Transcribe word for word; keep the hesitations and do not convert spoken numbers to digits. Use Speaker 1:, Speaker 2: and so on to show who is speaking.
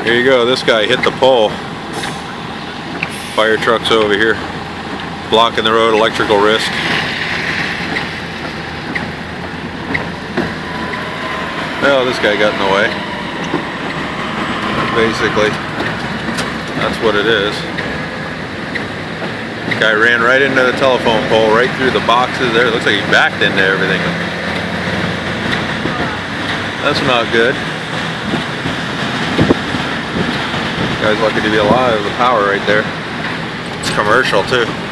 Speaker 1: Here you go, this guy hit the pole. Fire truck's over here, blocking the road, electrical risk. Well, this guy got in the way. Basically, that's what it is. Guy ran right into the telephone pole, right through the boxes there. It looks like he backed into everything. That's not good. Guy's lucky to be alive. The power right there. It's commercial too.